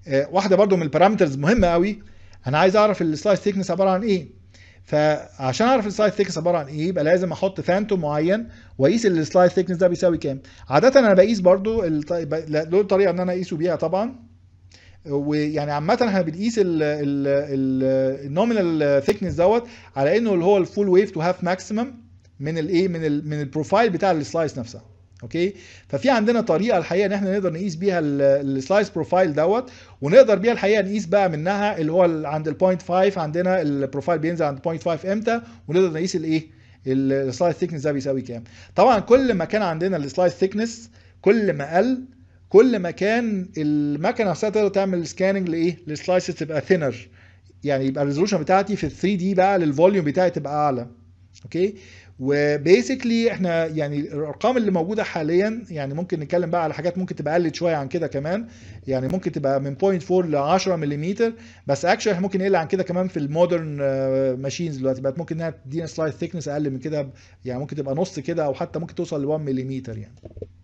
واحده برضو من البارامترز مهمه قوي، انا عايز اعرف السلايس ثيكنس عباره عن ايه. فعشان اعرف السلايس ثيكنس عباره عن ايه يبقى لازم احط فانتوم معين واقيس السلايس ثيكنس ده بيساوي كام. عاده انا بقيس برضو له طريقه ان انا اقيسه بيها طبعا. ويعني عامه احنا بنقيس النومينال ثيكنس دوت على انه اللي هو الفول ويف تو هاف ماكسيمم من الايه من البروفايل بتاع السلايس نفسها. اوكي. ففي عندنا طريقه الحقيقه ان احنا نقدر نقيس بيها السلايس بروفايل دوت، ونقدر بيها الحقيقه نقيس بقى منها اللي هو عند البوينت 5 عندنا البروفايل بينزل عند بوينت 5 امتى، ونقدر نقيس الايه السلايس ثيكنس ده بيساوي كام. طبعا كل ما كان عندنا السلايس ثيكنس كل ما قل، كل ما كان المكنه نفسها تقدر تعمل سكاننج لايه للسلايسز تبقى ثينر، يعني يبقى الريزولوشن بتاعتي في ال 3 دي بقى للفوليوم بتاعي تبقى اعلى. اوكي. وبيسكلي احنا يعني الارقام اللي موجوده حاليا يعني ممكن نتكلم بقى على حاجات ممكن تبقى قلت شويه عن كده كمان، يعني ممكن تبقى من 0.4 ل 10 ملم، بس اكشن احنا ممكن نقل عن كده كمان في المودرن ماشينز دلوقتي بقت ممكن انها تدينا سلايد ثيكنس اقل من كده، يعني ممكن تبقى نص كده او حتى ممكن توصل ل 1 ملم يعني.